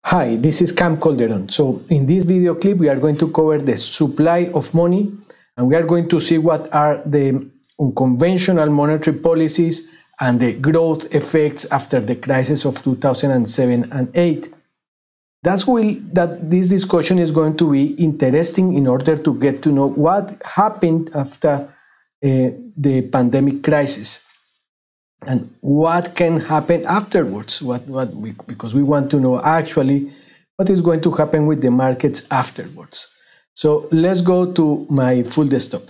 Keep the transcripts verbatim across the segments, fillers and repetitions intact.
Hi, this is Cam Calderon. So in this video clip, we are going to cover the supply of money, and we are going to see what are the unconventional monetary policies and the growth effects after the crisis of two thousand seven and eight. That's will that this discussion is going to be interesting in order to get to know what happened after uh, the pandemic crisis and what can happen afterwards. What what we, because we want to know actually what is going to happen with the markets afterwards. So let's go to my full desktop.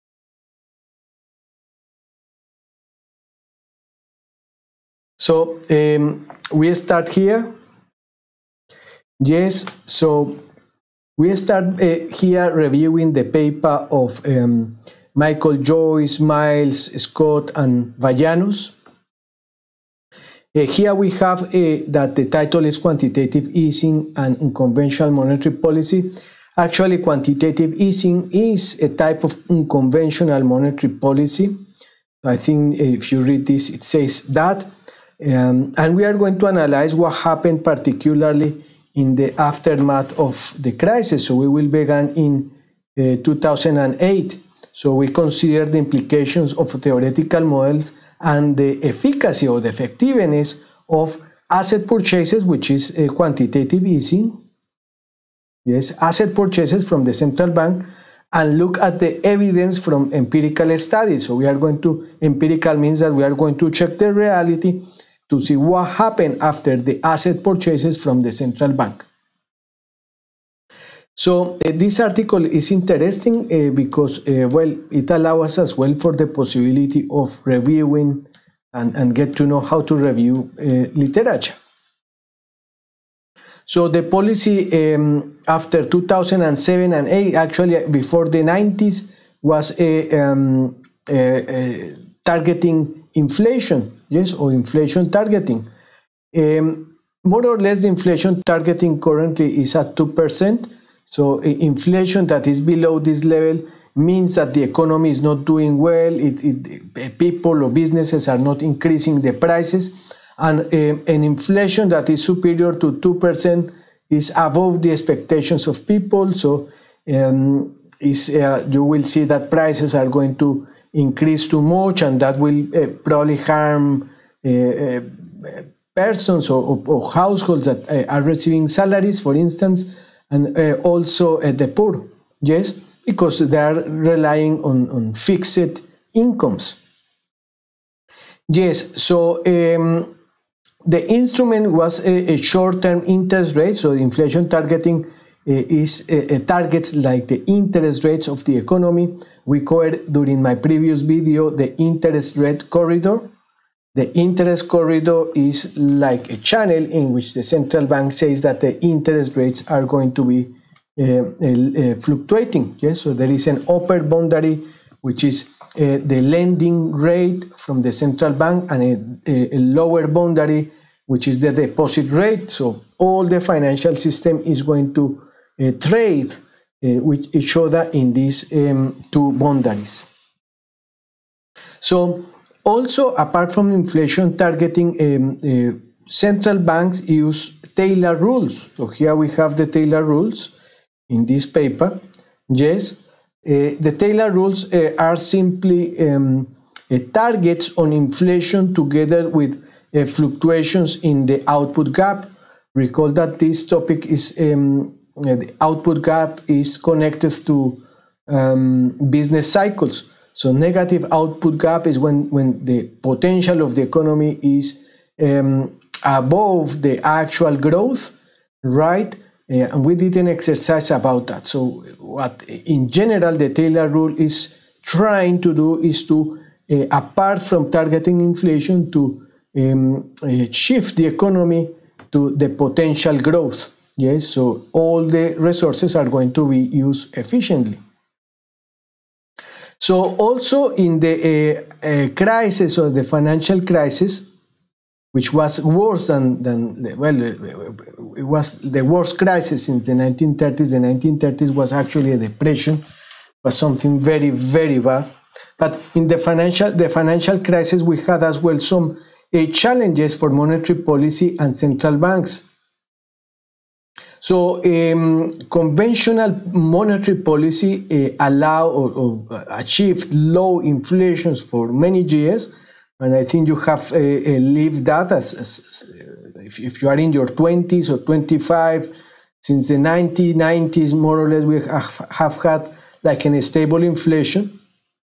So um, we start here. Yes, so we start uh, here reviewing the paper of um, Michael Joyce, Miles, Scott, and Vallanos. Uh, here we have uh, that the title is Quantitative Easing and Unconventional Monetary Policy. Actually, quantitative easing is a type of unconventional monetary policy. I think if you read this, it says that. Um, and we are going to analyze what happened particularly in the aftermath of the crisis. So we will begin in uh, two thousand eight. So we consider the implications of theoretical models and the efficacy or the effectiveness of asset purchases, which is a quantitative easing. Yes, asset purchases from the central bank, and look at the evidence from empirical studies. So we are going to, empirical means that we are going to check the reality to see what happened after the asset purchases from the central bank. So uh, this article is interesting uh, because, uh, well, it allows us as well for the possibility of reviewing and, and get to know how to review uh, literature. So the policy um, after two thousand seven and eight, actually before the nineties, was a, um, a, a targeting inflation, yes, or inflation targeting. Um, more or less, the inflation targeting currently is at two percent. So inflation that is below this level means that the economy is not doing well, it, it, people or businesses are not increasing the prices, and um, an inflation that is superior to two percent is above the expectations of people. So um, is, uh, you will see that prices are going to increase too much, and that will uh, probably harm uh, uh, persons or, or, or households that uh, are receiving salaries, for instance, and uh, also uh, the poor, yes, because they are relying on, on fixed incomes. Yes, so um, the instrument was a, a short-term interest rate, so inflation targeting uh, is uh, targets like the interest rates of the economy. We covered during my previous video the interest rate corridor. The interest corridor is like a channel in which the central bank says that the interest rates are going to be uh, uh, fluctuating. Yes, so there is an upper boundary, which is uh, the lending rate from the central bank, and a, a lower boundary, which is the deposit rate. So all the financial system is going to uh, trade uh, with each other in these um, two boundaries. So also, apart from inflation targeting, um, uh, central banks use Taylor rules. So here we have the Taylor rules in this paper. Yes, uh, the Taylor rules uh, are simply um, uh, targets on inflation together with uh, fluctuations in the output gap. Recall that this topic is um, uh, the output gap is connected to um, business cycles. So negative output gap is when, when the potential of the economy is um, above the actual growth, right? Uh, and we did an exercise about that. So what in general the Taylor rule is trying to do is to, uh, apart from targeting inflation, to um, uh, shift the economy to the potential growth. Yes, so all the resources are going to be used efficiently. So also in the uh, uh, crisis or the financial crisis, which was worse than, than, well, it was the worst crisis since the nineteen thirties. The nineteen thirties was actually a depression, was something very, very bad. But in the financial, the financial crisis, we had as well some uh, challenges for monetary policy and central banks. So um, conventional monetary policy uh, allow or, or achieved low inflations for many years, and I think you have uh, uh, lived that as, as, as if, if you are in your twenties or twenty-five, since the nineteen nineties more or less we have, have had like a stable inflation.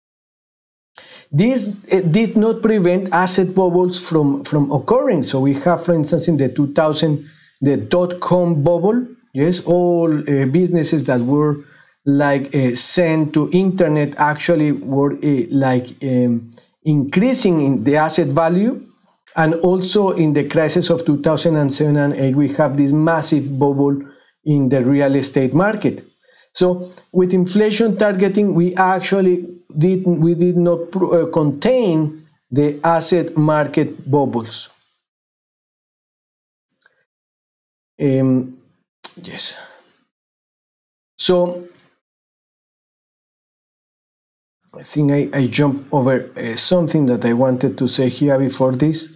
This uh, did not prevent asset bubbles from, from occurring. So we have, for instance, in the two thousand, the dot-com bubble, yes, all uh, businesses that were like uh, sent to internet actually were uh, like um, increasing in the asset value. And also in the crisis of two thousand seven and eight, we have this massive bubble in the real estate market. So with inflation targeting, we actually did, we did not uh, contain the asset market bubbles. Um, yes. So I think I, I jumped over uh, something that I wanted to say here before this.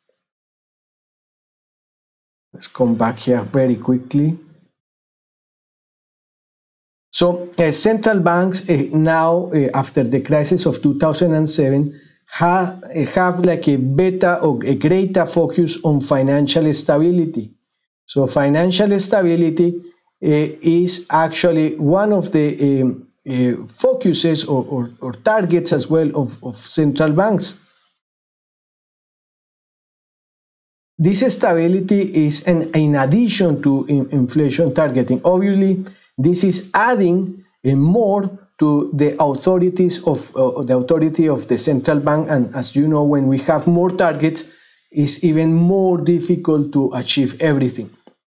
Let's come back here very quickly. So uh, central banks uh, now, uh, after the crisis of two thousand seven, have, uh, have like a better or a greater focus on financial stability. So financial stability uh, is actually one of the um, uh, focuses or, or, or targets as well of, of central banks. This stability is an, in addition to in, inflation targeting. Obviously, this is adding uh, more to the authorities of uh, the authority of the central bank, and as you know, when we have more targets, it's even more difficult to achieve everything.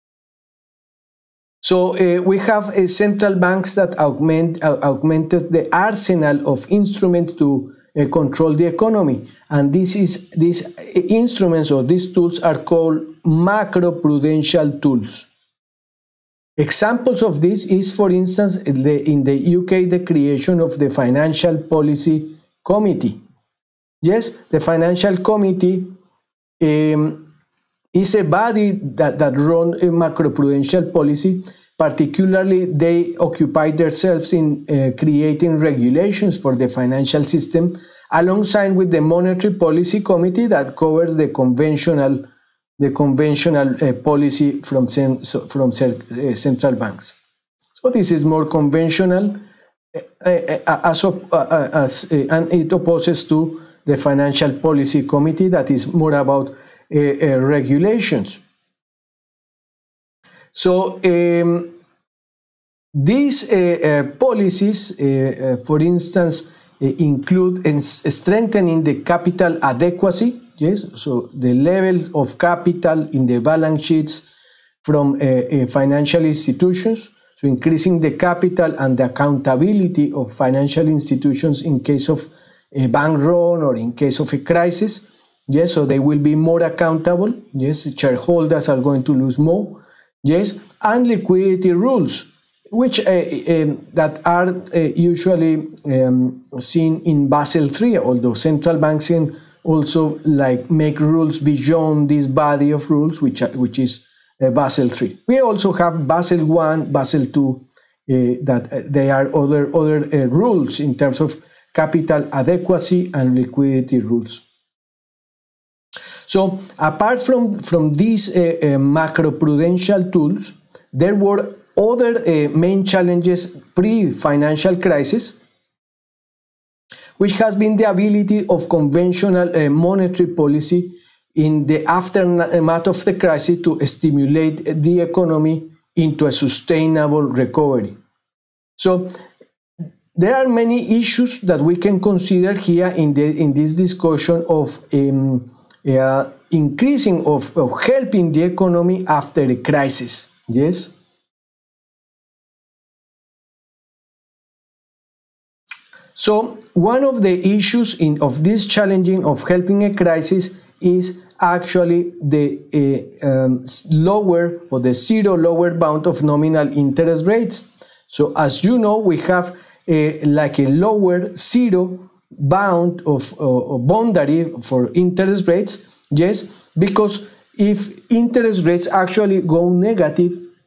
So uh, we have uh, central banks that augment, uh, augmented the arsenal of instruments to uh, control the economy, and this is these instruments or these tools are called macroprudential tools. Examples of this is, for instance, the, in the U K, the creation of the Financial Policy Committee. Yes, the Financial Committee um, is a body that, that runs a macroprudential policy. Particularly, they occupy themselves in uh, creating regulations for the financial system, alongside with the Monetary Policy Committee that covers the conventional the conventional uh, policy from, from uh, central banks. So this is more conventional uh, uh, as, uh, as, uh, and it opposes to the Financial Policy Committee that is more about uh, uh, regulations. So um, these uh, uh, policies, uh, uh, for instance, uh, include in strengthening the capital adequacy. Yes, so the levels of capital in the balance sheets from uh, uh, financial institutions, so increasing the capital and the accountability of financial institutions in case of a bank run or in case of a crisis. Yes, so they will be more accountable. Yes, shareholders are going to lose more. Yes, and liquidity rules, which uh, uh, that are uh, usually um, seen in Basel three, although central banks in also like make rules beyond this body of rules, which are, which is uh, Basel three. We also have Basel one, Basel two, uh, that uh, they are other other uh, rules in terms of capital adequacy and liquidity rules. So apart from from these uh, uh, macroprudential tools, there were other uh, main challenges pre-financial crisis, which has been the ability of conventional uh, monetary policy in the aftermath of the crisis to stimulate the economy into a sustainable recovery. So there are many issues that we can consider here in, the, in this discussion of um, uh, increasing, of, of helping the economy after the crisis. Yes? So one of the issues in, of this challenging of helping a crisis is actually the uh, um, lower or the zero lower bound of nominal interest rates. So as you know, we have a, like a lower zero bound of uh, boundary for interest rates. Yes, because if interest rates actually go negative,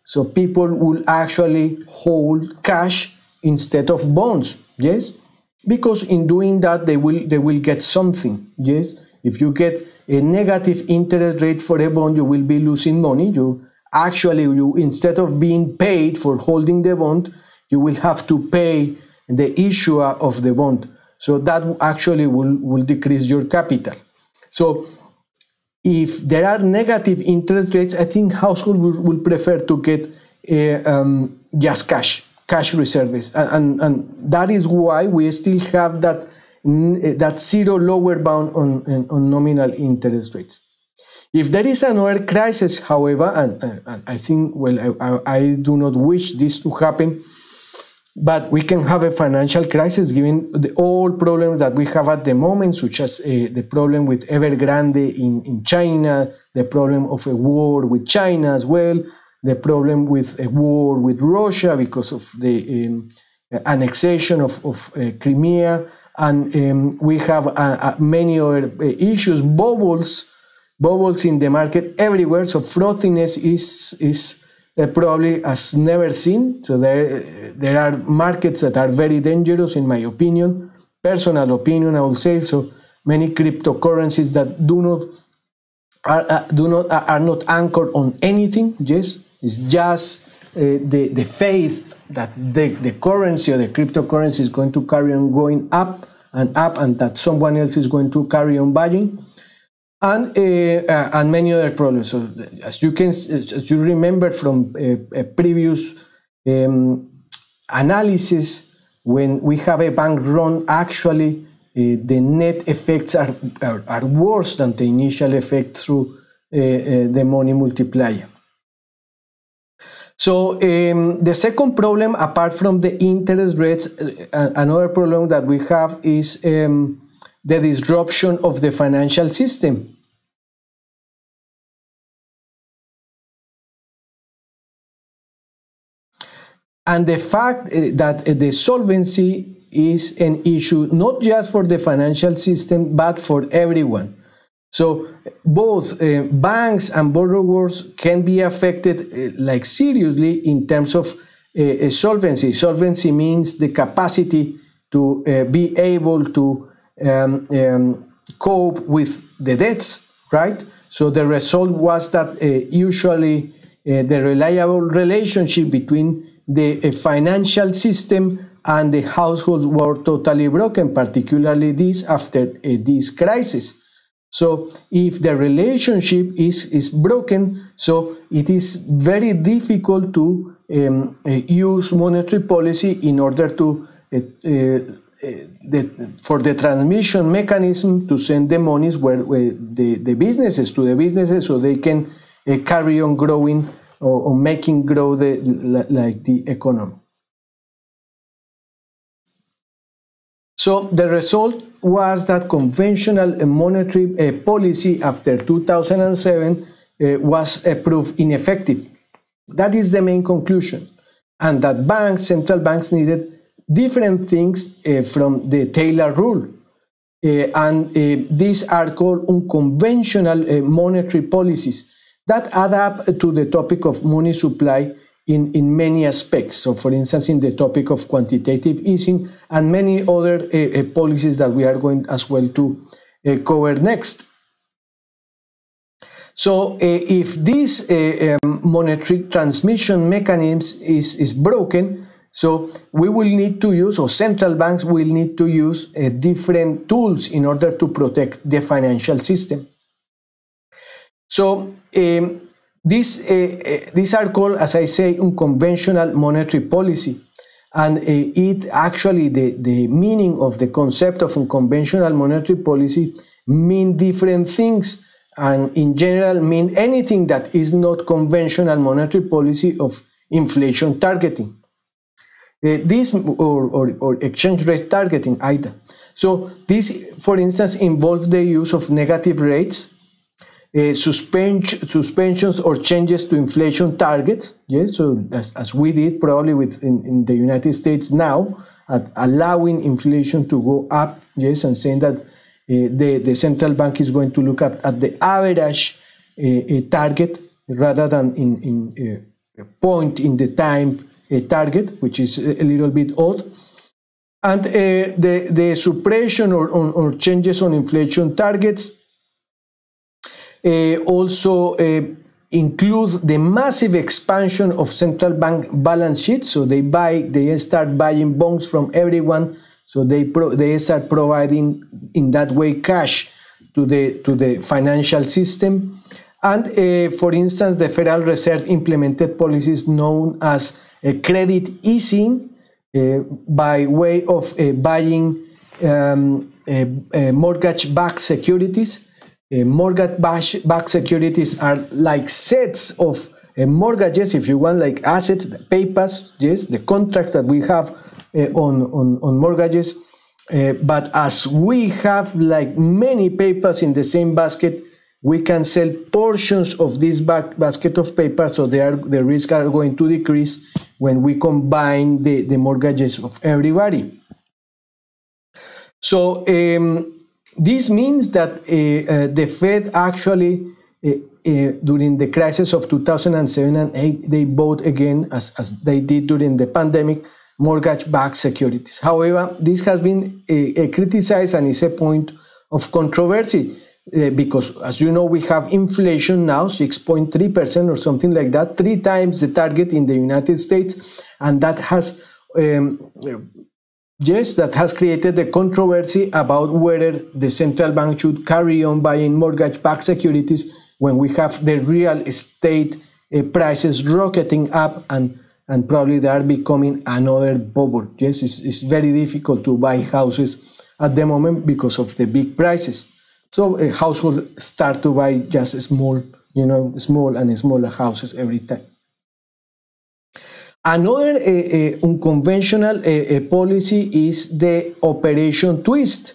So people will actually hold cash instead of bonds, yes? Because in doing that, they will they will get something, yes? If you get a negative interest rate for a bond, you will be losing money. You actually, you instead of being paid for holding the bond, you will have to pay the issuer of the bond. So that actually will, will decrease your capital. So if there are negative interest rates, I think households will, will prefer to get uh, um, just cash, cash reserves. And, and, and that is why we still have that, that zero lower bound on, on nominal interest rates. If there is another crisis, however, and, and I think, well, I, I do not wish this to happen, but we can have a financial crisis given the, all problems that we have at the moment, such as uh, the problem with Evergrande in, in China, the problem of a war with China as well, the problem with a war with Russia because of the um, annexation of, of uh, Crimea, and um, we have uh, uh, many other uh, issues, bubbles, bubbles in the market everywhere. So frothiness is is Uh, probably as never seen. So there, there are markets that are very dangerous, in my opinion, personal opinion, I will say. So many cryptocurrencies that do not are uh, do not are not anchored on anything. Yes, it's just uh, the the faith that the the currency or the cryptocurrency is going to carry on going up and up, and that someone else is going to carry on buying. And, uh, uh, and many other problems. So as you can, as you remember from a, a previous um, analysis, when we have a bank run, actually uh, the net effects are, are, are worse than the initial effect through uh, uh, the money multiplier. So um, the second problem, apart from the interest rates, uh, another problem that we have is um, the disruption of the financial system. And the fact that the solvency is an issue not just for the financial system, but for everyone. So both uh, banks and borrowers can be affected uh, like seriously in terms of uh, solvency. Solvency means the capacity to uh, be able to Um, um, cope with the debts, right? So the result was that uh, usually uh, the reliable relationship between the uh, financial system and the households were totally broken, particularly this after uh, this crisis. So if the relationship is, is broken, so it is very difficult to um, uh, use monetary policy in order to uh, uh, The, for the transmission mechanism to send the monies where, where the, the businesses to the businesses so they can uh, carry on growing or, or making grow the like the economy. So the result was that conventional monetary uh, policy after two thousand seven uh, was uh, proved ineffective. That is the main conclusion, and that banks, central banks needed different things uh, from the Taylor rule. Uh, and uh, these are called unconventional uh, monetary policies that add up to the topic of money supply in, in many aspects. So for instance, in the topic of quantitative easing and many other uh, uh, policies that we are going as well to uh, cover next. So uh, if this uh, um, monetary transmission mechanism is, is broken, so we will need to use, or central banks will need to use uh, different tools in order to protect the financial system. So um, this, uh, uh, these are called, as I say, unconventional monetary policy. And uh, it actually, the, the meaning of the concept of unconventional monetary policy mean different things, and in general mean anything that is not conventional monetary policy of inflation targeting. Uh, this or, or, or exchange rate targeting either. So this, for instance, involves the use of negative rates, uh, suspend, suspensions or changes to inflation targets. Yes, so as, as we did probably with in, in the United States now, at allowing inflation to go up. Yes, and saying that uh, the the central bank is going to look at at the average uh, uh, target rather than in in. Uh, point in the time uh, target, which is a little bit odd. And uh, the, the suppression or, or, or changes on inflation targets uh, also uh, include the massive expansion of central bank balance sheets. So they buy, they start buying bonds from everyone. So they pro, they start providing in that way cash to the to the financial system. And uh, for instance, the Federal Reserve implemented policies known as uh, credit easing uh, by way of uh, buying um, uh, uh, mortgage-backed securities. Uh, mortgage-backed securities are like sets of uh, mortgages, if you want, like assets, the papers, yes, the contracts that we have uh, on, on, on mortgages. Uh, but as we have like many papers in the same basket, we can sell portions of this back basket of paper, so they are, the risks are going to decrease when we combine the, the mortgages of everybody. So um, this means that uh, uh, the Fed actually, uh, uh, during the crisis of two thousand seven and eight, they bought again, as, as they did during the pandemic, mortgage-backed securities. However, this has been uh, uh, criticized and is a point of controversy. Uh, because, as you know, we have inflation now, six point three percent or something like that, three times the target in the United States, and that has, um, yes, that has created a controversy about whether the central bank should carry on buying mortgage-backed securities when we have the real estate uh, prices rocketing up, and, and probably they are becoming another bubble. Yes, it's, it's very difficult to buy houses at the moment because of the big prices. So a household start to buy just small, you know, small and smaller houses every time. Another uh, uh, unconventional uh, uh, policy is the Operation Twist.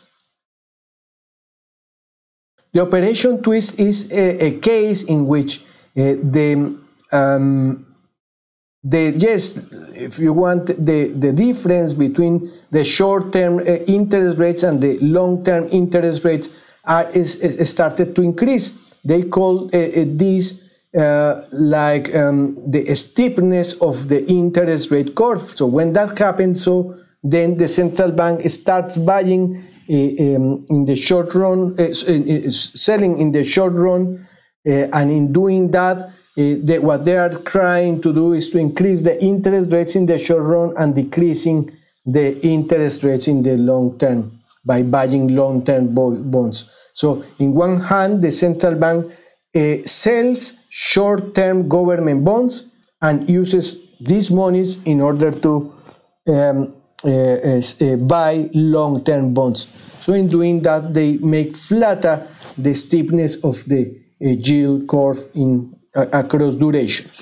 The Operation Twist is a, a case in which uh, the, um, the, yes, if you want, the, the difference between the short-term uh, interest rates and the long-term interest rates Are, is, is started to increase. They call uh, uh, this uh, like um, the steepness of the interest rate curve. So when that happens, so then the central bank starts buying uh, um, in the short run, uh, uh, selling in the short run, uh, and in doing that, uh, they, what they are trying to do is to increase the interest rates in the short run and decreasing the interest rates in the long term by buying long-term bonds. So, in one hand, the central bank uh, sells short-term government bonds and uses these monies in order to um, uh, uh, buy long-term bonds. So, in doing that, they make flatter the steepness of the uh, yield curve in uh, across durations.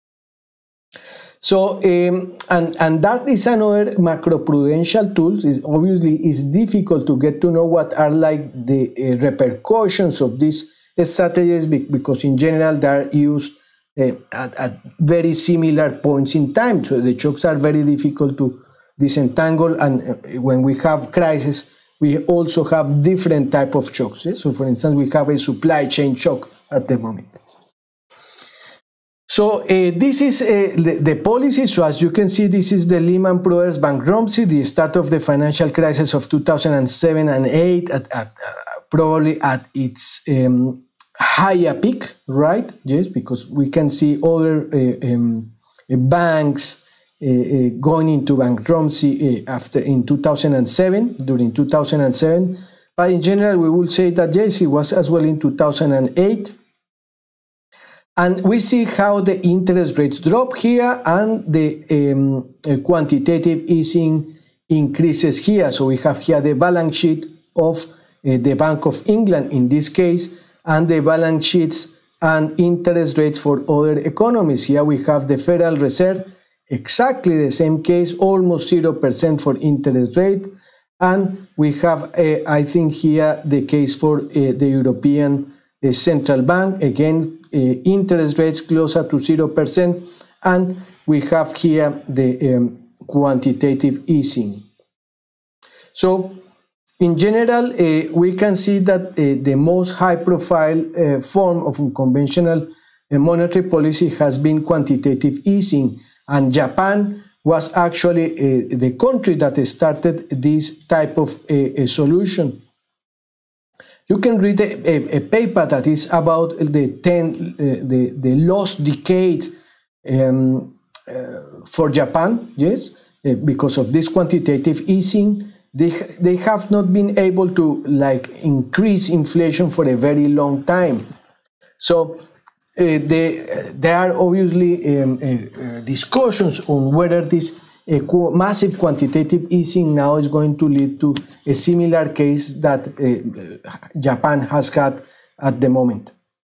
So, um, and, and that is another macroprudential tool. Is obviously, it's difficult to get to know what are like the uh, repercussions of these strategies, because in general they are used uh, at, at very similar points in time. So the shocks are very difficult to disentangle, and uh, when we have crisis, we also have different type of shocks. Eh? So, for instance, we have a supply chain shock at the moment. So uh, this is uh, the, the policy. So as you can see, this is the Lehman Brothers bankruptcy, the start of the financial crisis of two thousand seven and eight, at, at uh, probably at its um, higher peak, right? Yes, because we can see other uh, um, banks uh, uh, going into bankruptcy uh, after in two thousand seven, during two thousand seven. But in general, we will say that yes, it was as well in two thousand eight. And we see how the interest rates drop here and the um, quantitative easing increases here. So we have here the balance sheet of uh, the Bank of England in this case, and the balance sheets and interest rates for other economies. Here we have the Federal Reserve, exactly the same case, almost zero percent for interest rate. And we have, uh, I think here, the case for uh, the European uh, Central Bank, again, Uh, interest rates closer to zero percent, and we have here the um, quantitative easing. So, in general, uh, we can see that uh, the most high-profile uh, form of unconventional monetary policy has been quantitative easing, and Japan was actually uh, the country that started this type of uh, solution. You can read a, a, a paper that is about the ten, uh, the the lost decade um, uh, for Japan. Yes, uh, because of this quantitative easing, they they have not been able to like increase inflation for a very long time. So. Uh, they, uh, there are obviously um, uh, uh, discussions on whether this uh, qu massive quantitative easing now is going to lead to a similar case that uh, Japan has had at the moment.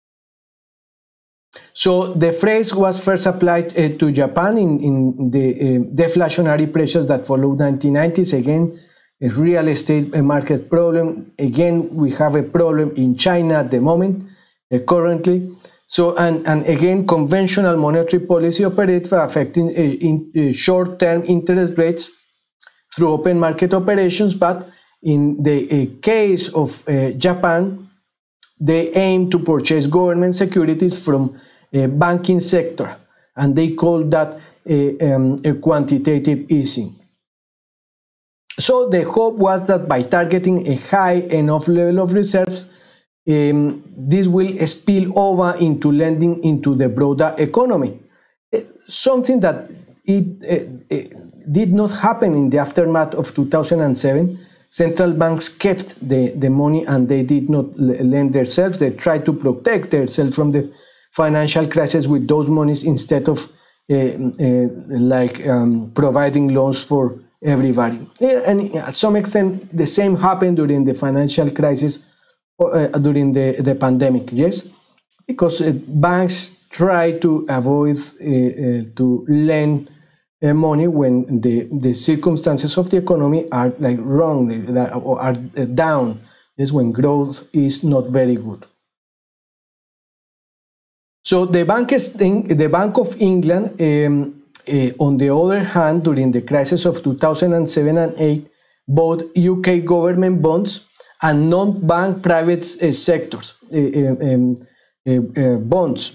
So the phrase was first applied uh, to Japan in, in the uh, deflationary pressures that followed nineteen nineties. Again, a real estate market problem. Again, we have a problem in China at the moment, uh, currently. So, and, and again, conventional monetary policy operates for affecting uh, in, uh, short-term interest rates through open market operations, but in the uh, case of uh, Japan, they aim to purchase government securities from a banking sector, and they call that a, um, a quantitative easing. So the hope was that by targeting a high enough level of reserves, Um, this will spill over into lending into the broader economy. Something that it, it, it did not happen in the aftermath of two thousand seven. Central banks kept the, the money and they did not lend themselves. They tried to protect themselves from the financial crisis with those monies instead of uh, uh, like um, providing loans for everybody. And at some extent, the same happened during the financial crisis. Uh, during the, the pandemic, yes, because uh, banks try to avoid uh, uh, to lend uh, money when the, the circumstances of the economy are like wrong or are down, yes, when growth is not very good. So the Bank, the Bank of England, um, uh, on the other hand, during the crisis of two thousand seven and eight, bought U K government bonds and non-bank private uh, sectors uh, um, uh, uh, bonds.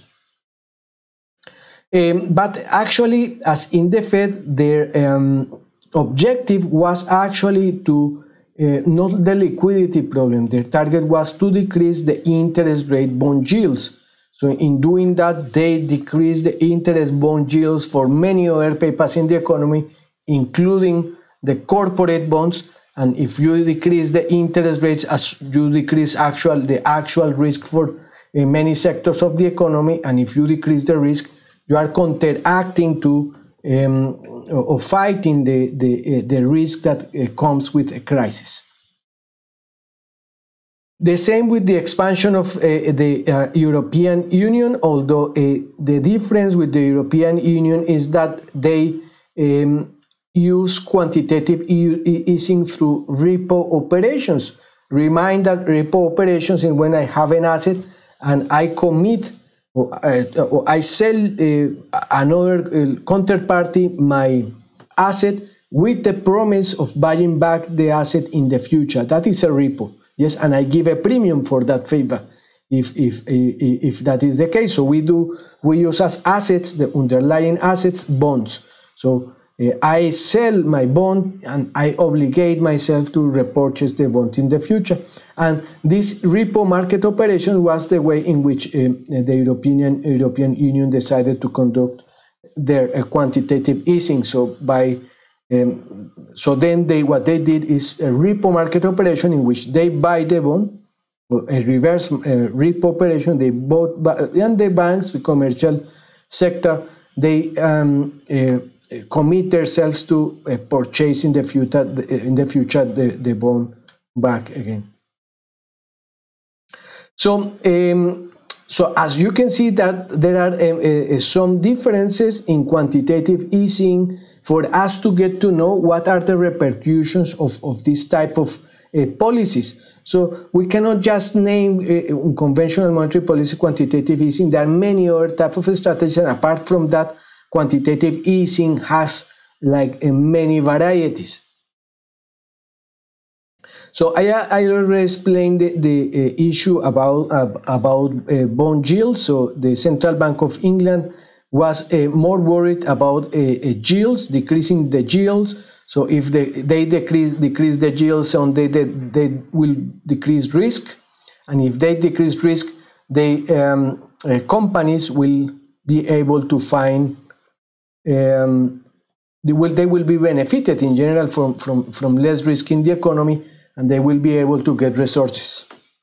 Um, but actually, as in the Fed, their um, objective was actually to uh, not the liquidity problem. Their target was to decrease the interest rate bond yields. So in doing that, they decreased the interest bond yields for many other papers in the economy, including the corporate bonds. And if you decrease the interest rates, as you decrease actual the actual risk for uh, many sectors of the economy, and if you decrease the risk, you are counteracting to um, or fighting the the uh, the risk that uh, comes with a crisis. The same with the expansion of uh, the uh, European Union, although uh, the difference with the European Union is that they um, use quantitative easing through repo operations. Remind that repo operations is when I have an asset and I commit or, uh, or I sell uh, another uh, counterparty my asset with the promise of buying back the asset in the future. That is a repo. Yes, and I give a premium for that favor if if if that is the case. So we do we use as assets the underlying assets bonds. So Uh, I sell my bond and I obligate myself to repurchase the bond in the future. And this repo market operation was the way in which uh, the European European Union decided to conduct their uh, quantitative easing. So by um, so then they what they did is a repo market operation in which they buy the bond, a reverse uh, repo operation. They bought and the banks, the commercial sector, they um, uh, commit themselves to uh, purchase in the future in the future the, the bond back again. So um, so as you can see that there are uh, uh, some differences in quantitative easing for us to get to know what are the repercussions of, of this type of uh, policies. So we cannot just name uh, conventional monetary policy quantitative easing. There are many other types of strategies, and apart from that, quantitative easing has like uh, many varieties. So I, I already explained the, the uh, issue about, uh, about uh, bond yields. So the Central Bank of England was uh, more worried about uh, uh, yields, decreasing the yields. So if they, they decrease, decrease the yields, on they, they, they will decrease risk. And if they decrease risk, they, um, uh, companies will be able to find, um, they, will, they will be benefited in general from, from, from less risk in the economy, and they will be able to get resources.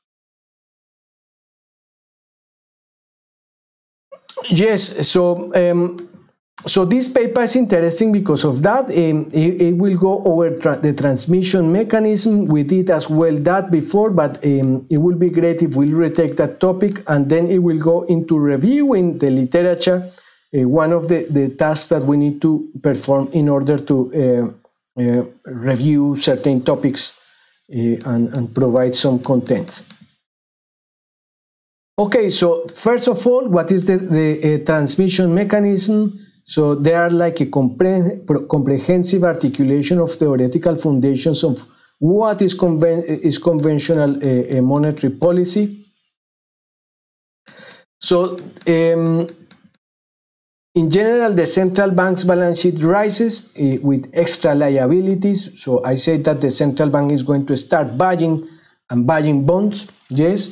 Yes, so um, so this paper is interesting because of that. Um, it, it will go over tra the transmission mechanism. We did as well that before, but um, it will be great if we retake that topic, and then it will go into reviewing the literature, uh, one of the, the tasks that we need to perform in order to uh, uh, review certain topics uh, and, and provide some content. Okay, so first of all, what is the, the uh, transmission mechanism? So they are like a compre comprehensive articulation of theoretical foundations of what is, conven is conventional uh, uh, monetary policy. So um, in general, the central bank's balance sheet rises uh, with extra liabilities. So I said that the central bank is going to start buying and buying bonds, yes.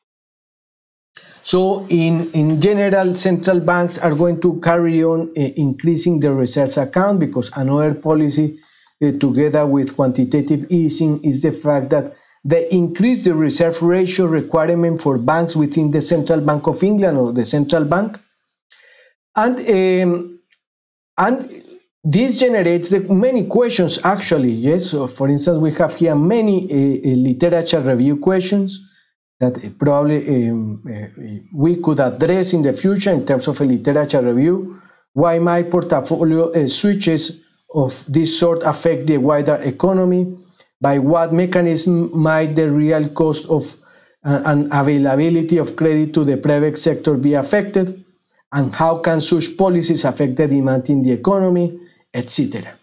So in, in general, central banks are going to carry on uh, increasing the reserves account, because another policy uh, together with quantitative easing is the fact that they increase the reserve ratio requirement for banks within the Central Bank of England or the central bank. And, um, and this generates the many questions actually, yes. So for instance, we have here many uh, literature review questions that probably um, uh, we could address in the future in terms of a literature review. Why my portfolio uh, switches of this sort affect the wider economy? By what mechanism might the real cost of uh, and availability of credit to the private sector be affected? And how can such policies affect the demand in the economy, et cetera?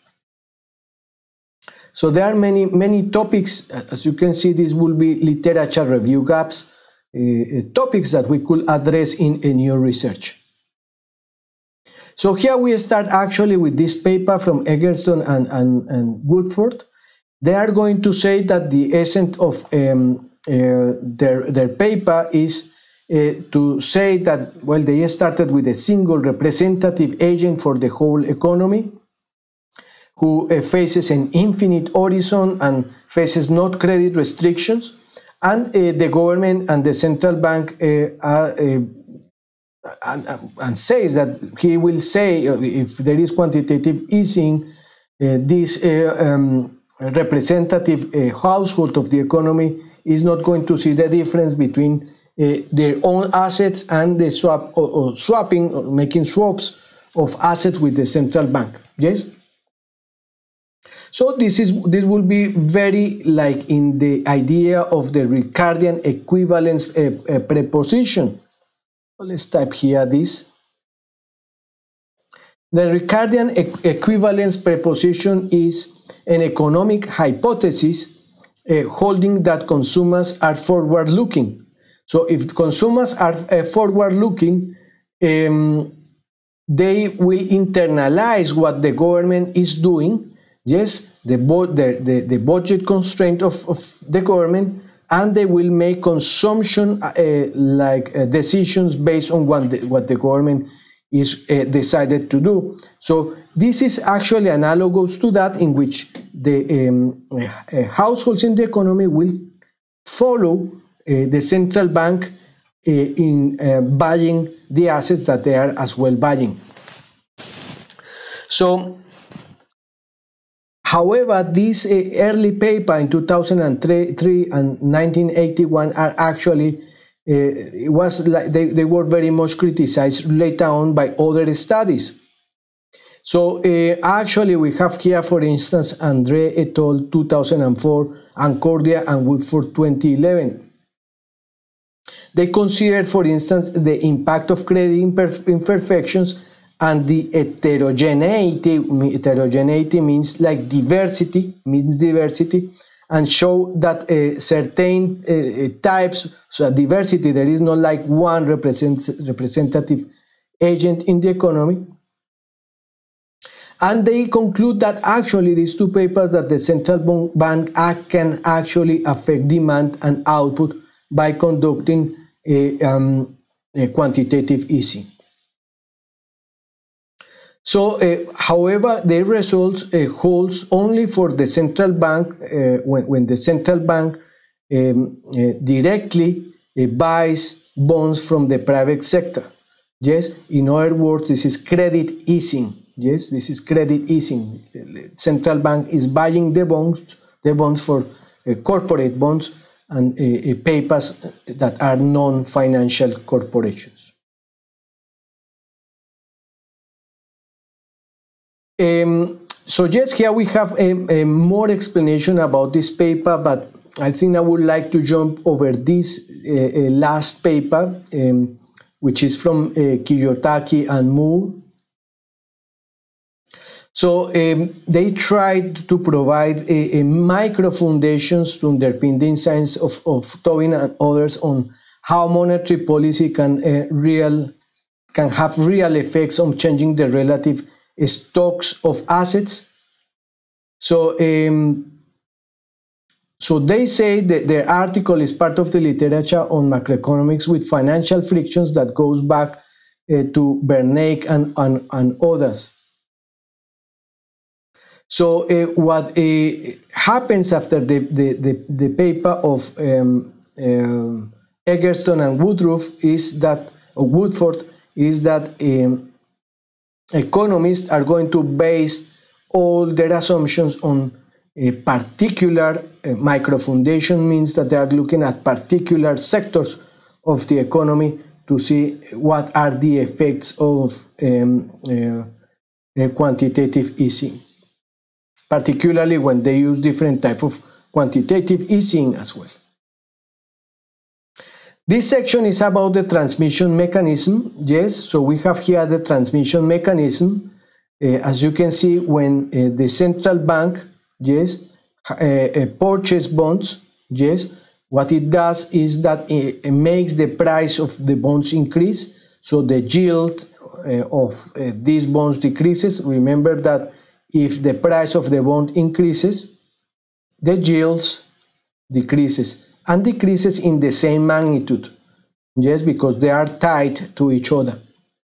So there are many, many topics. As you can see, this will be literature review gaps, uh, topics that we could address in a new research. So here we start actually with this paper from Eggleston and, and, and Woodford. They are going to say that the essence of um, uh, their, their paper is uh, to say that, well, they started with a single representative agent for the whole economy, who uh, faces an infinite horizon and faces not credit restrictions, and uh, the government and the central bank uh, are, uh, and, and says that he will say uh, if there is quantitative easing, uh, this uh, um, representative uh, household of the economy is not going to see the difference between uh, their own assets and the swap or, or swapping or making swaps of assets with the central bank. Yes. So this is this will be very like in the idea of the Ricardian equivalence uh, uh, preposition. Let's type here this. The Ricardian e equivalence preposition is an economic hypothesis uh, holding that consumers are forward-looking. So if consumers are uh, forward-looking, um, they will internalize what the government is doing. Yes, the, the, the, the budget constraint of, of the government, and they will make consumption uh, like uh, decisions based on what the, what the government is uh, decided to do. So this is actually analogous to that, in which the um, uh, households in the economy will follow uh, the central bank uh, in uh, buying the assets that they are as well buying. So, however, this uh, early paper in two thousand three and nineteen eighty-one are actually, uh, it was like they, they were very much criticized later on by other studies. So uh, actually we have here, for instance, André et al. two thousand four and Cordia and Woodford twenty eleven. They considered, for instance, the impact of credit imperfections and the heterogeneity. Heterogeneity means like diversity, means diversity, and show that uh, certain uh, types, so a diversity, there is not like one represent, representative agent in the economy. And they conclude that actually these two papers that the central bank act can actually affect demand and output by conducting a, um, a quantitative easing. So, uh, however, the results uh, holds only for the central bank uh, when, when the central bank um, uh, directly uh, buys bonds from the private sector. Yes, in other words, this is credit easing. Yes, this is credit easing. The central bank is buying the bonds, the bonds for uh, corporate bonds and uh, uh, papers that are non-financial corporations. Um, so yes, here we have a, a more explanation about this paper, but I think I would like to jump over this uh, uh, last paper, um, which is from uh, Kiyotaki and Moore. So um, they tried to provide a, a micro foundations to underpin the insights of, of Tobin and others on how monetary policy can uh, real can have real effects on changing the relative stocks of assets. So um, so they say that their article is part of the literature on macroeconomics with financial frictions that goes back uh, to Bernanke and, and, and others. So uh, what uh, happens after the, the, the, the paper of um, um, Egerton and Woodruff is that, or Woodford, is that um, economists are going to base all their assumptions on a particular uh, micro foundation, means that they are looking at particular sectors of the economy to see what are the effects of um, uh, uh, quantitative easing, particularly when they use different type of quantitative easing as well. This section is about the transmission mechanism. Yes, so we have here the transmission mechanism. Uh, as you can see, when uh, the central bank, yes, uh, uh, purchase bonds, yes, what it does is that it, it makes the price of the bonds increase, so the yield uh, of uh, these bonds decreases. Remember that if the price of the bond increases, the yields decreases, and decreases in the same magnitude, yes, because they are tied to each other.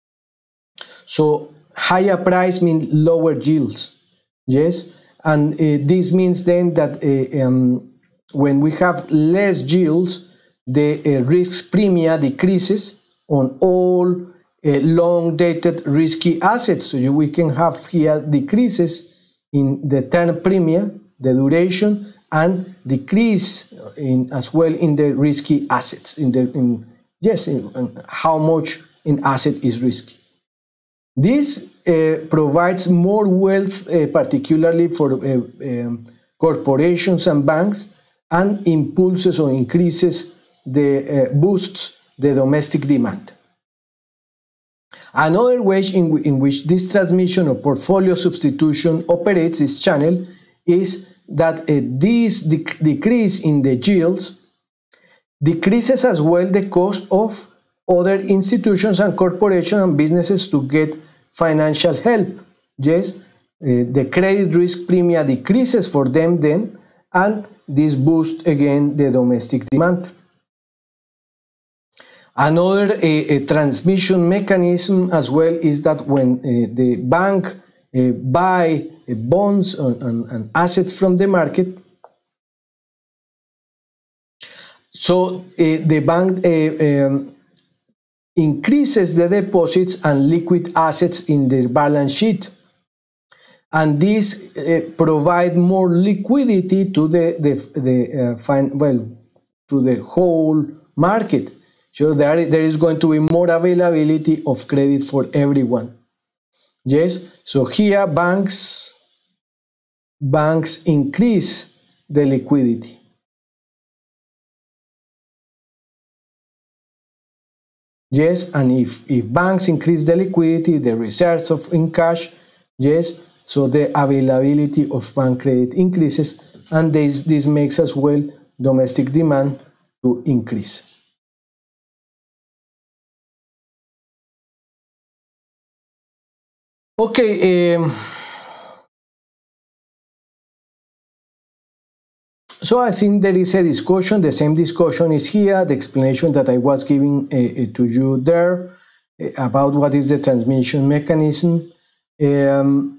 So higher price means lower yields, yes, and uh, this means then that uh, um, when we have less yields, the uh, risk premia decreases on all uh, long-dated risky assets. So you, we can have here decreases in the term premia, the duration, and decrease in as well in the risky assets. In the in yes, in, in how much an asset is risky. This uh, provides more wealth, uh, particularly for uh, um, corporations and banks, and impulses or increases the uh, boosts the domestic demand. Another way in, in which this transmission or portfolio substitution operates this channel is that uh, this dec decrease in the yields decreases as well the cost of other institutions and corporations and businesses to get financial help. Yes, uh, the credit risk premia decreases for them then, and this boosts again the domestic demand. Another uh, a transmission mechanism as well is that when uh, the bank uh, buy uh, bonds and, and, and assets from the market, so uh, the bank uh, um, increases the deposits and liquid assets in their balance sheet, and this uh, provide more liquidity to the the, the uh, fine, well to the whole market. So there, there is going to be more availability of credit for everyone. Yes, so here banks banks increase the liquidity. Yes, and if, if banks increase the liquidity, the reserves of in cash, yes, so the availability of bank credit increases, and this, this makes as well domestic demand to increase. Okay, um, so I think there is a discussion, the same discussion is here, the explanation that I was giving uh, to you there uh, about what is the transmission mechanism. Um,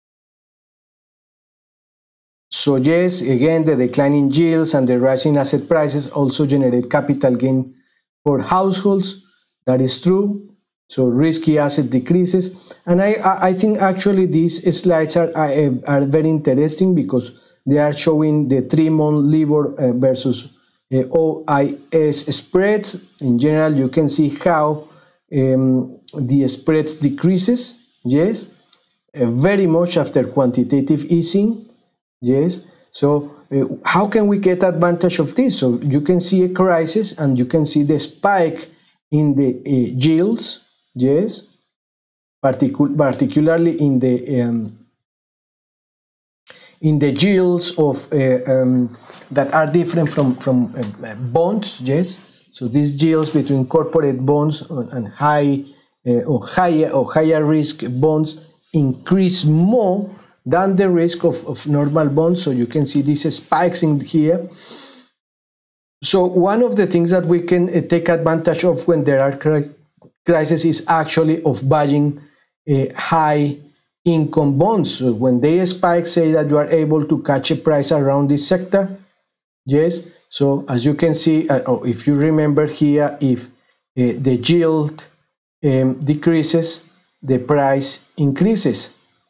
so yes, again, the declining yields and the rising asset prices also generate capital gain for households. That is true. So risky asset decreases. And I, I think actually these slides are, are, are very interesting because they are showing the three-month LIBOR versus uh, O I S spreads. In general, you can see how um, the spreads decreases, yes, uh, very much after quantitative easing, yes. So uh, how can we get advantage of this? So you can see a crisis and you can see the spike in the uh, yields, yes, Particu particularly in the um, in the yields of uh, um, that are different from from uh, bonds, yes. So these yields between corporate bonds and high uh, or higher or higher risk bonds increase more than the risk of, of normal bonds. So you can see these spikes in here. So one of the things that we can uh, take advantage of when there are cri crises is actually of buying uh, high income bonds. So when they spike, say that you are able to catch a price around this sector, yes. So as you can see, uh, oh, if you remember here, if uh, the yield um, decreases, the price increases.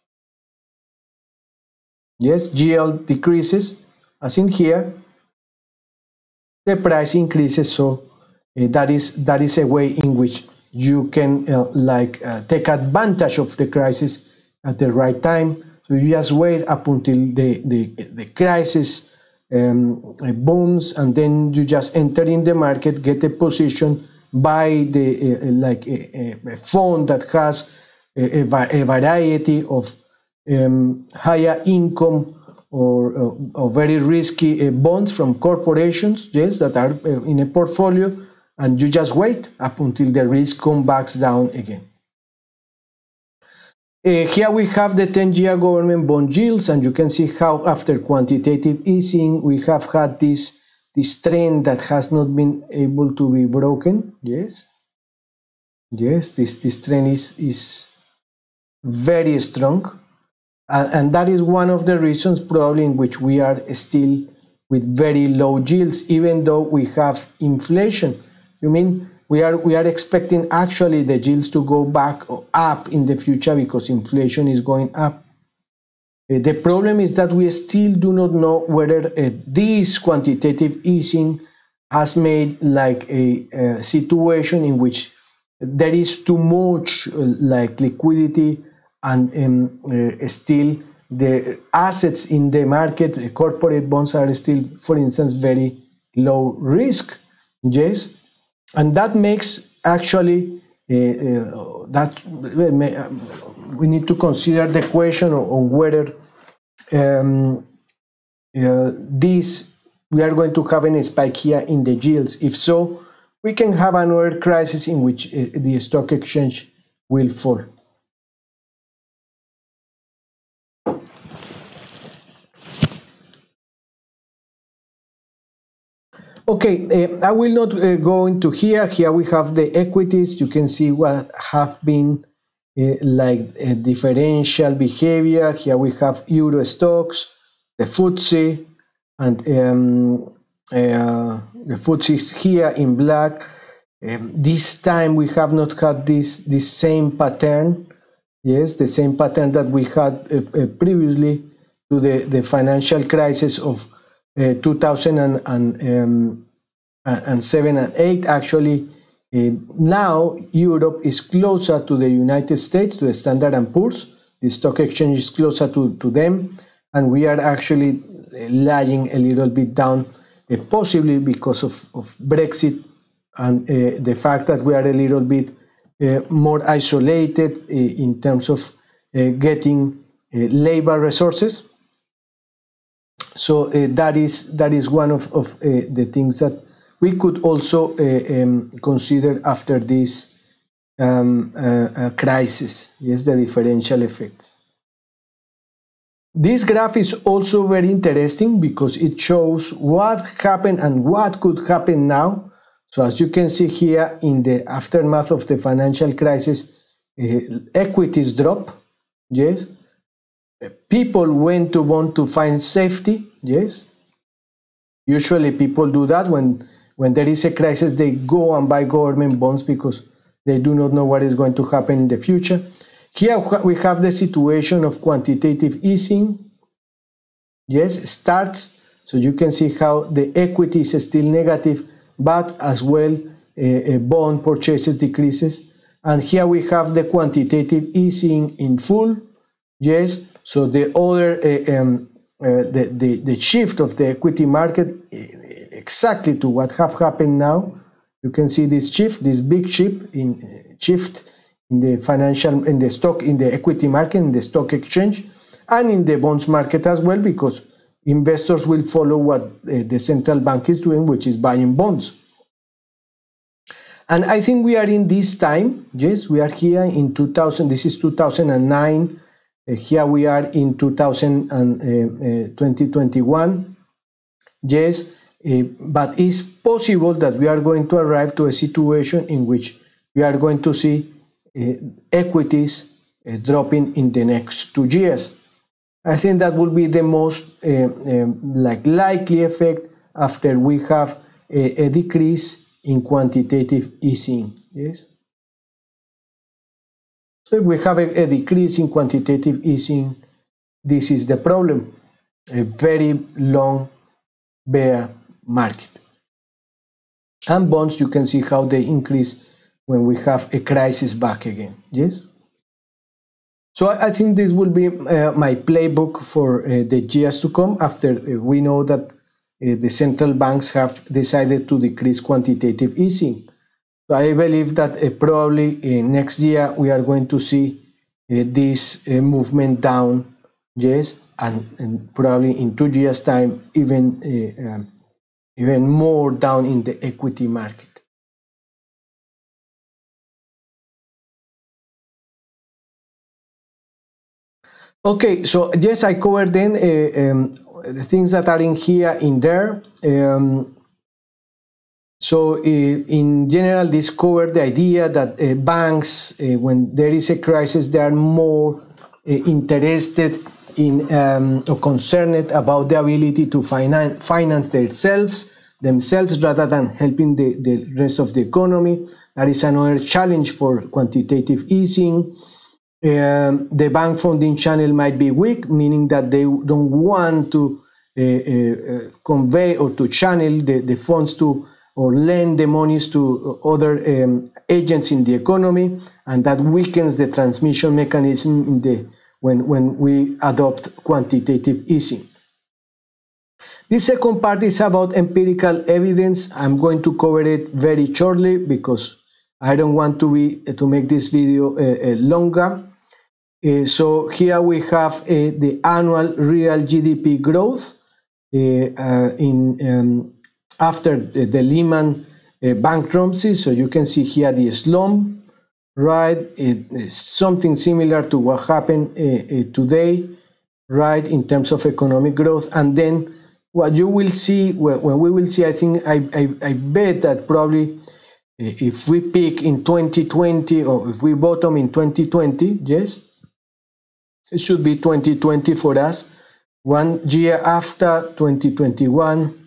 Yes, yield decreases, as in here, the price increases. So uh, that is that is a way in which you can uh, like uh, take advantage of the crisis at the right time. So you just wait up until the the, the crisis um, booms, and then you just enter in the market, get a position, buy the uh, like a, a fund that has a, a variety of um, higher income or, or, or very risky uh, bonds from corporations, yes, that are uh, in a portfolio, and you just wait up until the risk comes back down again. Uh, here we have the ten year government bond yields, and you can see how after quantitative easing we have had this, this trend that has not been able to be broken. Yes, yes, this, this trend is, is very strong. Uh, and that is one of the reasons probably in which we are still with very low yields, even though we have inflation. You mean we are we are expecting actually the yields to go back or up in the future because inflation is going up. Uh, the problem is that we still do not know whether uh, this quantitative easing has made like a, a situation in which there is too much uh, like liquidity, and um, uh, still the assets in the market, the corporate bonds are still, for instance, very low risk, yes, and that makes actually uh, uh, that we need to consider the question on whether um, uh, this we are going to have a spike here in the yields. If so, we can have another crisis in which uh, the stock exchange will fall. Okay, uh, I will not uh, go into here. Here we have the equities. You can see what have been uh, like a differential behavior. Here we have Euro stocks, the F T S E, and um, uh, the F T S E is here in black. Um, this time we have not had this, this same pattern. Yes, the same pattern that we had uh, uh, previously to the, the financial crisis of Uh, two thousand seven and eight. Actually, uh, now Europe is closer to the United States, to the Standard and Poor's. The stock exchange is closer to, to them, and we are actually lagging a little bit down, uh, possibly because of, of Brexit and uh, the fact that we are a little bit uh, more isolated uh, in terms of uh, getting uh, labor resources. So uh, that is that is one of, of uh, the things that we could also uh, um, consider after this um, uh, uh, crisis. Yes, the differential effects. This graph is also very interesting because it shows what happened and what could happen now. So as you can see here, in the aftermath of the financial crisis, uh, equities drop. Yes. People went to want to find safety. Yes. Usually people do that when, when there is a crisis, they go and buy government bonds because they do not know what is going to happen in the future. Here we have the situation of quantitative easing. Yes, starts. So you can see how the equity is still negative, but as well uh, bond purchases decreases. And here we have the quantitative easing in full. Yes, so the other uh, um, uh, the, the the shift of the equity market exactly to what have happened now. You can see this shift, this big shift in uh, shift in the financial, in the stock, in the equity market, in the stock exchange, and in the bonds market as well, because investors will follow what uh, the central bank is doing, which is buying bonds. And I think we are in this time. Yes, we are here in two thousand. This is two thousand nine. Uh, here we are in two thousand and, uh, uh, twenty twenty-one. Yes, uh, but it's possible that we are going to arrive to a situation in which we are going to see uh, equities uh, dropping in the next two years. I think that will be the most uh, um, like likely effect after we have a, a decrease in quantitative easing. Yes. So if we have a, a decrease in quantitative easing, this is the problem: a very long bear market. And bonds, you can see how they increase when we have a crisis back again. Yes. So I think this will be uh, my playbook for uh, the years to come, after uh, we know that uh, the central banks have decided to decrease quantitative easing. So I believe that uh, probably uh, next year we are going to see uh, this uh, movement down, yes, and, and probably in two years' time even uh, um, even more down in the equity market. Okay, so yes, I covered then uh, um, the things that are in here, in there. Um, so uh, in general, this covered the idea that uh, banks, uh, when there is a crisis, they are more uh, interested in um, or concerned about the ability to finance, finance themselves, themselves rather than helping the, the rest of the economy. That is another challenge for quantitative easing. Um, the bank funding channel might be weak, meaning that they don't want to uh, uh, convey or to channel the, the funds to or lend the monies to other um, agents in the economy, and that weakens the transmission mechanism in the, when, when we adopt quantitative easing. The second part is about empirical evidence. I'm going to cover it very shortly because I don't want to be to make this video uh, uh, longer. Uh, so here we have uh, the annual real G D P growth uh, uh, in um, after the, the Lehman uh, bankruptcy. So you can see here the slump, right? It is something similar to what happened uh, uh, today, right, in terms of economic growth. And then what you will see, when, when we will see, I think, I, I, I bet that probably if we peak in twenty twenty or if we bottom in twenty twenty, yes, it should be twenty twenty for us, one year after twenty twenty-one.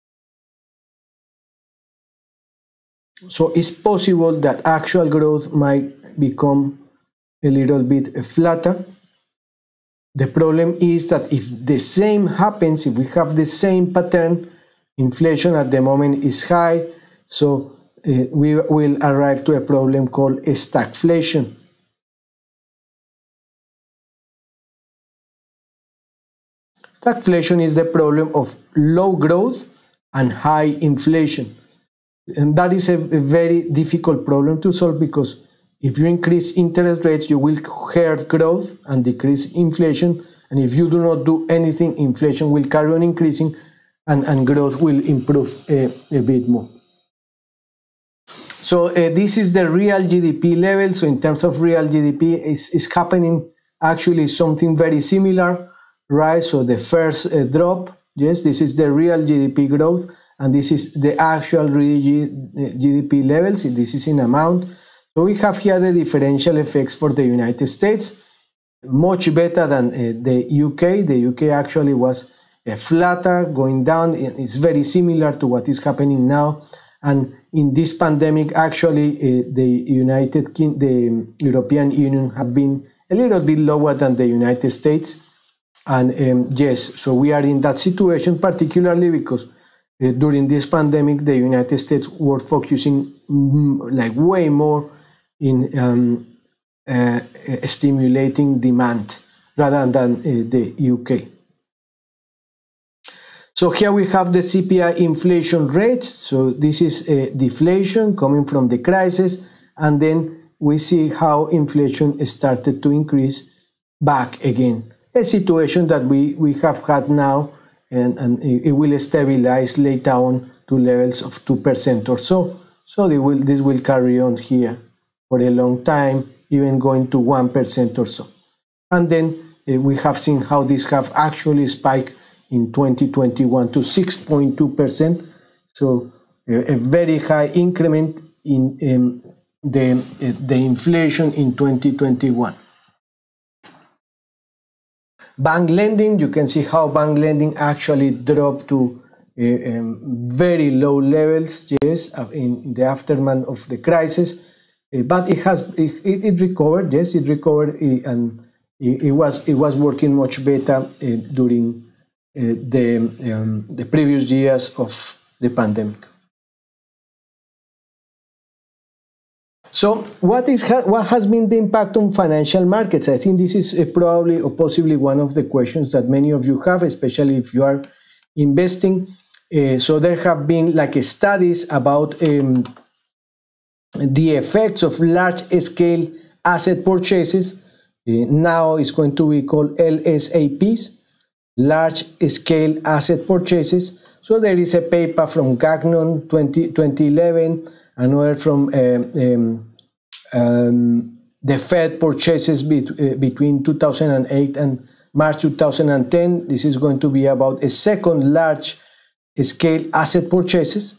So it's possible that actual growth might become a little bit flatter. The problem is that if the same happens, if we have the same pattern, inflation at the moment is high, so uh, we will arrive to a problem called stagflation. Stagflation is the problem of low growth and high inflation. And that is a, a very difficult problem to solve, because if you increase interest rates, you will hurt growth and decrease inflation, And if you do not do anything, inflation will carry on increasing, and, and growth will improve uh, a bit more. So uh, this is the real G D P level. So in terms of real G D P, is is happening actually something very similar, right? So the first uh, drop, yes, this is the real G D P growth, and this is the actual real G D P levels. This is in amount. So we have here the differential effects for the United States, much better than uh, the U K. The U K actually was uh, flatter, going down. It's very similar to what is happening now. And in this pandemic, actually, uh, the United King the European Union have been a little bit lower than the United States. And um, yes, so we are in that situation, particularly because uh, during this pandemic, the United States were focusing mm, like way more in um, uh, stimulating demand rather than uh, the U K. So here we have the C P I inflation rates. So this is a deflation coming from the crisis, and then we see how inflation started to increase back again. A situation that we, we have had now, and, and it will stabilize later on to levels of two percent or so. So they will, this will carry on here for a long time, even going to one percent or so. And then uh, we have seen how this have actually spiked in twenty twenty-one to six point two percent. So uh, a very high increment in um, the, uh, the inflation in twenty twenty-one. Bank lending, you can see how bank lending actually dropped to uh, um, very low levels, yes, in, in the aftermath of the crisis. Uh, but it has it, it recovered, yes, it recovered, uh, and it, it was it was working much better uh, during uh, the um, the previous years of the pandemic. So what is what has been the impact on financial markets? I think this is uh, probably or possibly one of the questions that many of you have, especially if you are investing. Uh, so there have been like studies about um, the effects of large-scale asset purchases. Uh, now it's going to be called L S A Ps, large-scale asset purchases. So there is a paper from Gagnon twenty eleven, another from um, um, um, the Fed purchases be uh, between two thousand eight and March two thousand ten. This is going to be about a second large-scale asset purchases.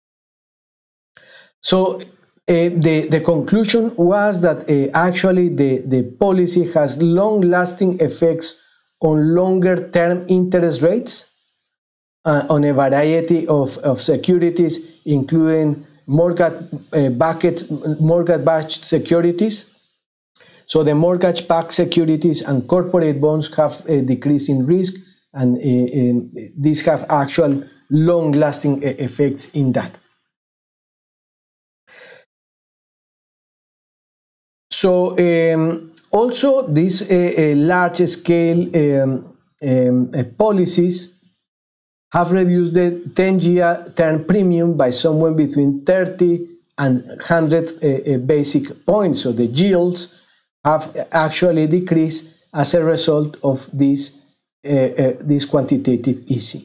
So Uh, the, the conclusion was that uh, actually the, the policy has long-lasting effects on longer-term interest rates uh, on a variety of, of securities, including mortgage-backed uh, mortgage-backed securities. So the mortgage-backed securities and corporate bonds have a decrease in risk, and uh, uh, these have actual long-lasting effects in that. So um, also these uh, uh, large-scale um, um, uh, policies have reduced the ten-year term premium by somewhere between thirty and one hundred uh, uh, basic points. So the yields have actually decreased as a result of this, uh, uh, this quantitative easing.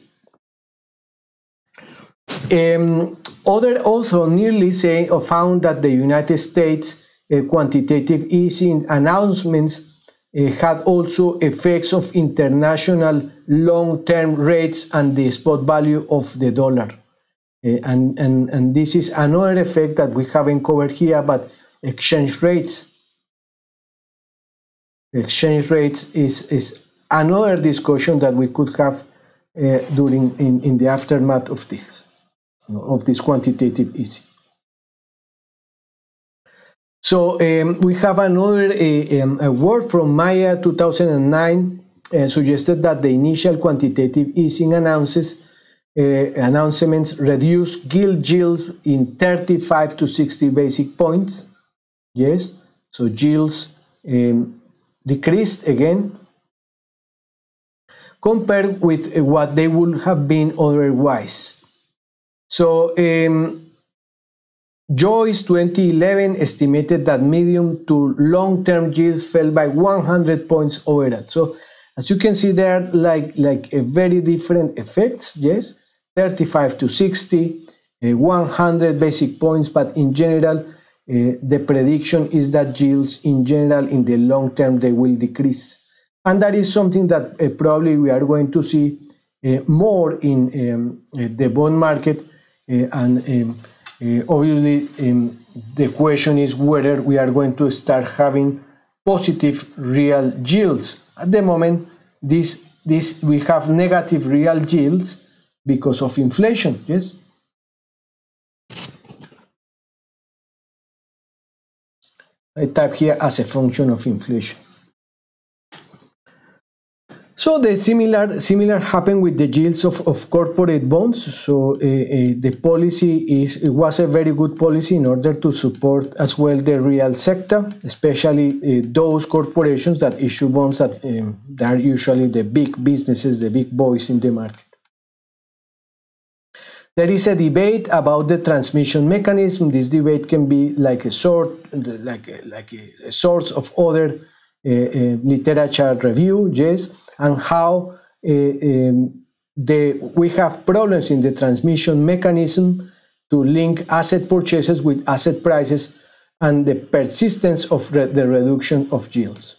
Um, other also nearly say or found that the United States Uh, quantitative easing announcements uh, had also effects of international long-term rates and the spot value of the dollar. Uh, and, and, and this is another effect that we haven't covered here, but exchange rates. Exchange rates is, is another discussion that we could have uh, during in, in the aftermath of this, of this quantitative easing. So um, we have another uh, um, a work from Maya two thousand nine uh, suggested that the initial quantitative easing announces, uh, announcements reduce gilt yields in thirty-five to sixty basic points. Yes, so yields um, decreased again compared with uh, what they would have been otherwise. So um, Joyce twenty eleven estimated that medium to long-term yields fell by one hundred points overall. So As you can see, there are like, like a very different effects, yes, thirty-five to sixty, uh, one hundred basic points, but in general, uh, the prediction is that yields in general in the long term, they will decrease. And that is something that uh, probably we are going to see uh, more in um, uh, the bond market. Uh, and um, uh, obviously, um, the question is whether we are going to start having positive real yields. At the moment, this, this, we have negative real yields because of inflation, yes? I type here as a function of inflation. So the similar similar happened with the yields of, of corporate bonds. So uh, uh, the policy is it was a very good policy in order to support as well the real sector, especially uh, those corporations that issue bonds that, um, that are usually the big businesses, the big boys in the market. There is a debate about the transmission mechanism. This debate can be like a sort, like a, like a, a source of other uh, uh, literature review, yes, and how uh, um, the we have problems in the transmission mechanism to link asset purchases with asset prices and the persistence of re the reduction of yields.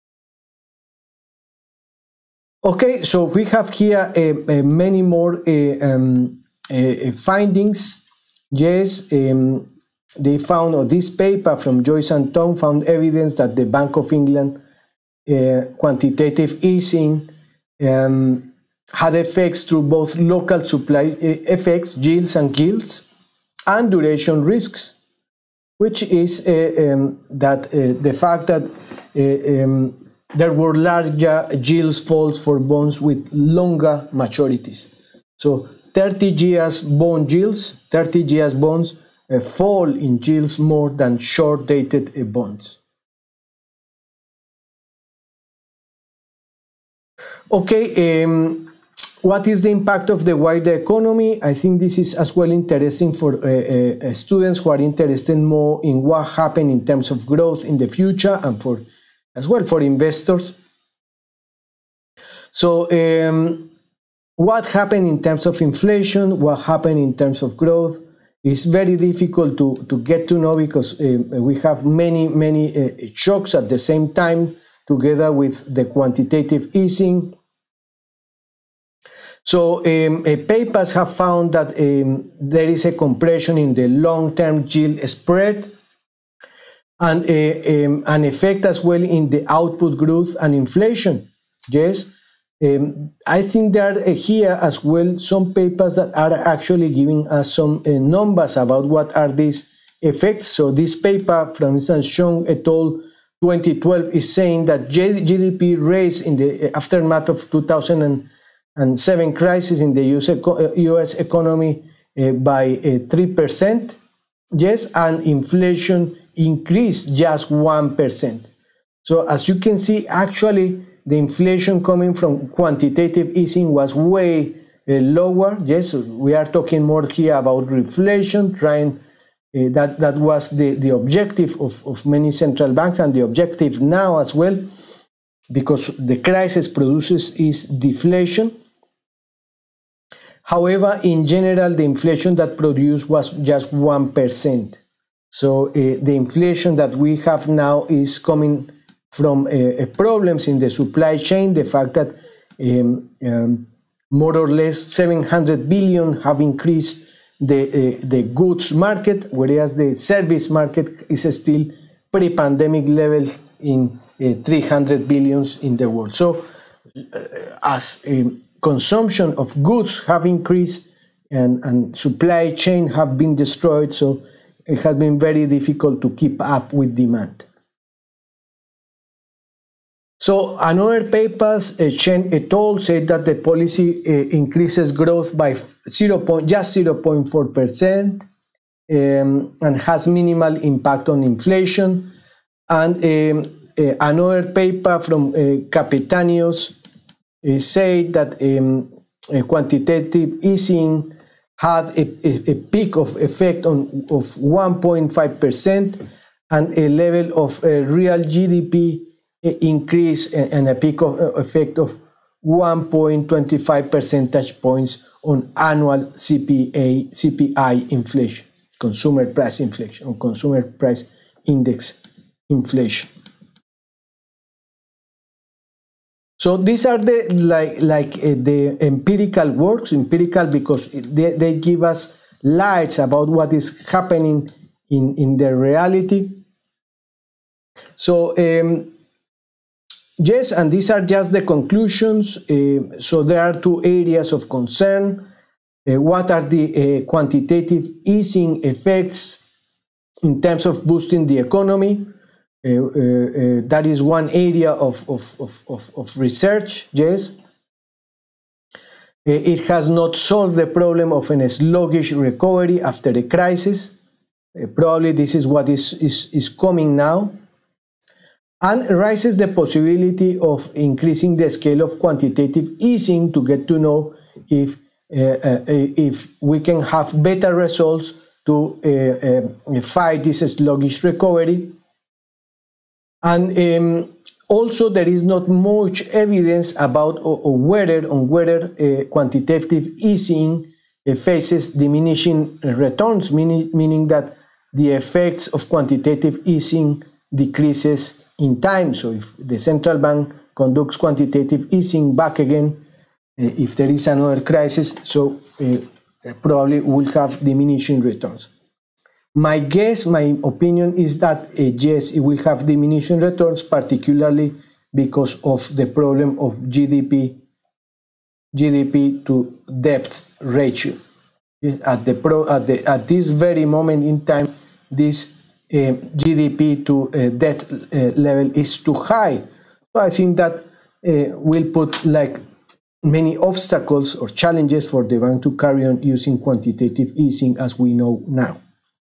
Okay, so we have here uh, uh, many more uh, um, Uh, findings. Yes, um, they found, or this paper from Joyce and Tong found evidence that the Bank of England uh, quantitative easing um, had effects through both local supply effects, yields and yields, and duration risks, which is uh, um, that uh, the fact that uh, um, there were larger yields falls for bonds with longer maturities. So thirty years bond yields, thirty years bonds uh, fall in yields more than short-dated uh, bonds. Okay, um, what is the impact of the wider economy? I think this is as well interesting for uh, uh, students who are interested more in what happened in terms of growth in the future, and for as well for investors. So, um, what happened in terms of inflation, what happened in terms of growth is very difficult to, to get to know, because uh, we have many, many uh, shocks at the same time, together with the quantitative easing. So um, uh, papers have found that um, there is a compression in the long-term yield spread, and uh, um, an effect as well in the output growth and inflation. Yes. Um, I think there are uh, here as well some papers that are actually giving us some uh, numbers about what are these effects. So this paper, for instance, Xiong et al. twenty twelve, is saying that G D P raised in the aftermath of two thousand seven crisis in the U S economy uh, by uh, three percent, yes, and inflation increased just one percent. So as you can see, actually, the inflation coming from quantitative easing was way uh, lower. Yes, we are talking more here about reflation, trying uh, that, that was the, the objective of, of many central banks, and the objective now as well, because the crisis produces is deflation. However, in general, the inflation that produced was just one percent. So uh, the inflation that we have now is coming from uh, problems in the supply chain, the fact that um, um, more or less seven hundred billion have increased the, uh, the goods market, whereas the service market is still pre-pandemic level in uh, three hundred billions in the world. So uh, as um, consumption of goods have increased and, and supply chain have been destroyed, so it has been very difficult to keep up with demand. So another papers, uh, Chen et al. Said that the policy uh, increases growth by zero point, just zero point four percent um, and has minimal impact on inflation. And um, uh, another paper from uh, Capitanios uh, said that um, uh, quantitative easing had a, a, a peak of effect on of one point five percent and a level of uh, real G D P increase and a peak of effect of one point two five percentage points on annual C P A, C P I inflation, consumer price inflation, or consumer price index inflation. So these are the like like uh, the empirical works, empirical because they, they give us lights about what is happening in, in the reality. So um, yes, and these are just the conclusions. Uh, so there are two areas of concern. Uh, what are the uh, quantitative easing effects in terms of boosting the economy? Uh, uh, uh, that is one area of, of, of, of, of research, yes. Uh, it has not solved the problem of a sluggish recovery after a crisis. Uh, probably this is what is, is, is coming now. And raises the possibility of increasing the scale of quantitative easing to get to know if, uh, uh, if we can have better results to uh, uh, fight this sluggish recovery. And um, also there is not much evidence about or, or whether on whether uh, quantitative easing uh, faces diminishing returns, meaning, meaning that the effects of quantitative easing decreases in time. So if the central bank conducts quantitative easing back again, uh, if there is another crisis, so uh, probably will have diminishing returns. My guess, my opinion is that uh, yes, it will have diminishing returns, particularly because of the problem of G D P, G D P to debt ratio. At the pro, at the at this very moment in time, this uh, G D P to uh, debt uh, level is too high. So I think that uh, will put like many obstacles or challenges for the bank to carry on using quantitative easing as we know now.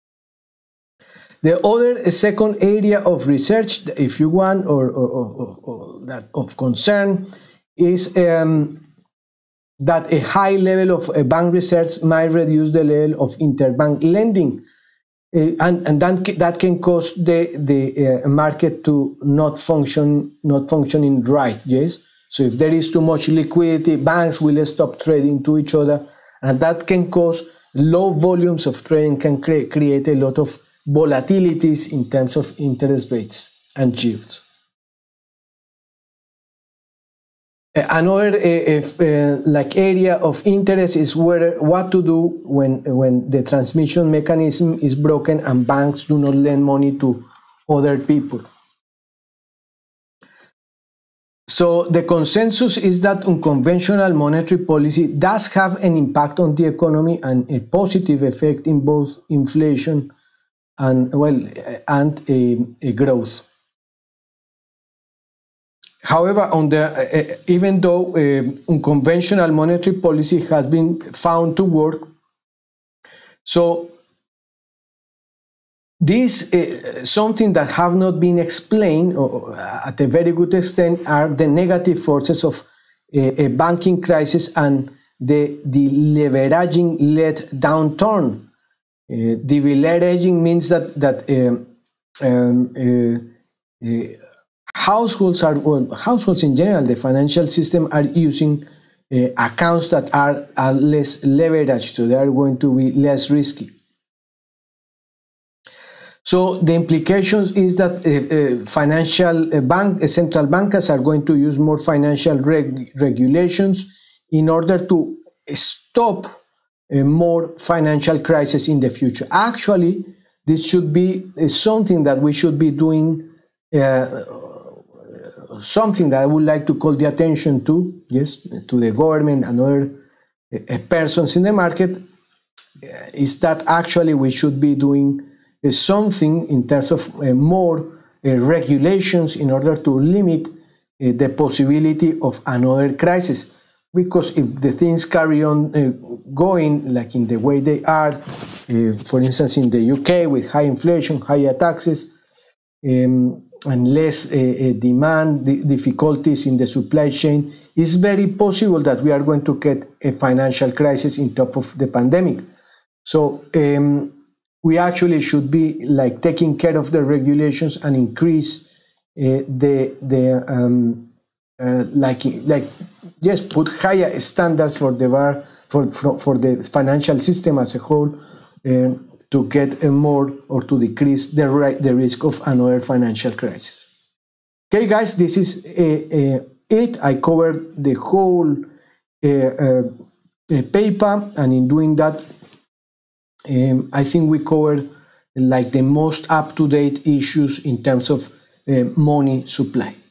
The other second area of research, if you want, or, or, or, or that of concern, is um, that a high level of uh, bank research might reduce the level of interbank lending, uh, and and that that can cause the the uh, market to not function not functioning right. Yes, so if there is too much liquidity, banks will stop trading to each other, and that can cause low volumes of trading, can cre create a lot of volatilities in terms of interest rates and yields. Another uh, uh, like area of interest is whether what to do when when the transmission mechanism is broken and banks do not lend money to other people. So the consensus is that unconventional monetary policy does have an impact on the economy and a positive effect in both inflation and well and a, a growth. However, on the, uh, even though uh, unconventional monetary policy has been found to work, so this uh, something that have not been explained or, uh, at a very good extent are the negative forces of a, a banking crisis and the deleveraging-led downturn. Uh, deleveraging means that that um, um, uh, uh, households are well, households in general, the financial system are using uh, accounts that are, are less leveraged, so they are going to be less risky. So the implications is that uh, uh, financial uh, bank uh, central bankers are going to use more financial reg regulations in order to stop Uh, more financial crisis in the future. Actually, this should be uh, something that we should be doing, uh, something that I would like to call the attention to, yes, to the government and other uh, persons in the market, uh, is that actually we should be doing uh, something in terms of uh, more uh, regulations in order to limit uh, the possibility of another crisis. Because if the things carry on uh, going like in the way they are, uh, for instance, in the U K with high inflation, higher taxes, um, and less uh, uh, demand, the difficulties in the supply chain, it's very possible that we are going to get a financial crisis on top of the pandemic. So um, we actually should be like taking care of the regulations and increase uh, the the um, uh, like like just put higher standards for the bar for for, for the financial system as a whole, uh, to get a more or to decrease the the risk of another financial crisis. Okay, guys, this is uh, uh, it. I covered the whole uh, uh, uh, paper, and in doing that, um, I think we covered like the most up-to-date issues in terms of uh, money supply.